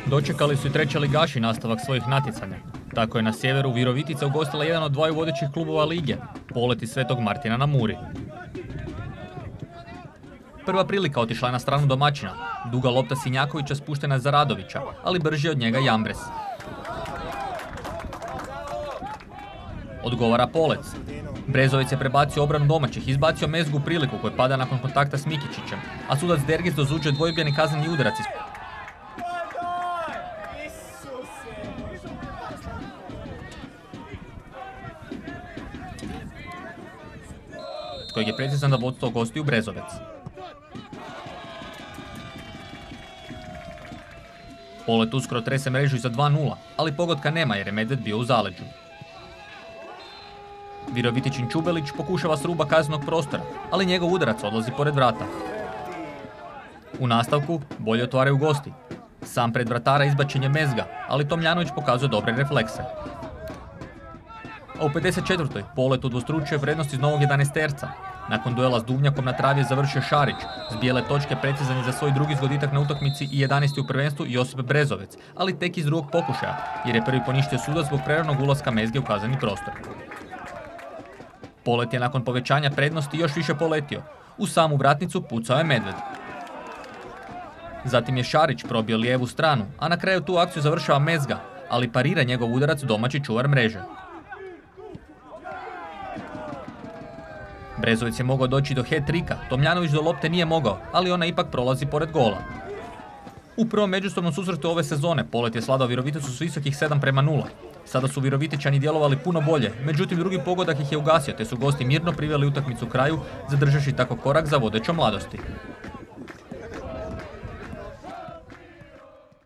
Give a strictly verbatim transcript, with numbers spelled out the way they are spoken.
Dočekali su i treće ligaši nastavak svojih natjecanja. Tako je na sjeveru Virovitica ugostila jedan od dvaju vodećih klubova lige, Polet iz Svetog Martina na Muri. Prva prilika otišla je na stranu domaćina. Duga lopta Sinjakovića spuštena je za Radovića, ali brži od njega Jambres. Odgovara Polec. Brezovic je prebacio obranu domaćih, izbacio Mezgu u priliku koji pada nakon kontakta s Mikičićem, a sudac Dergis dozuđuje dvojbeni kazneni udarac iz kojeg je precizan da vodstvo gosti u Brezovec. Polet uskoro trese mrežu i za dva nula, ali pogotka nema jer je Medved bio u zaleđu. Virovitičin Čubelić pokušava s ruba kaznenog prostora, ali njegov udarac odlazi pored vrata. U nastavku bolje otvaraju gosti. Sam pred vratara izbačen je Mezga, ali Tomljanović pokazuje dobre reflekse. A u pedeset četvrtoj Polet udvostručuje prednost iz novog jedanaesterca. Nakon duela s Duvnjakom na travi je završio Šarić, s bijele točke precizan je za svoj drugi zgoditak na utakmici i jedanaesti u prvenstvu Josip Brezovec, ali tek iz drugog pokušaja, jer je prvi poništio sudac zbog preranog ulaska Mezge u kazneni prostor. Polet je nakon povećanja prednosti još više poletio. U samu vratnicu pucao je Medved. Zatim je Šarić probio lijevu stranu, a na kraju tu akciju završava Mezga, ali parira njegov udarac domaći čuvar mreže. Brezovic je mogao doći do hat-trika, Tomljanović do lopte nije mogao, ali ona ipak prolazi pored gola. U prvom međusobnom susretu ove sezone Polet je sladao Viroviticu s visokih sedam prema nula. Sada su Virovitičani djelovali puno bolje, međutim drugi pogodak ih je ugasio te su gosti mirno priveli utakmicu kraju, zadržavši tako korak za vodećom Mladosti.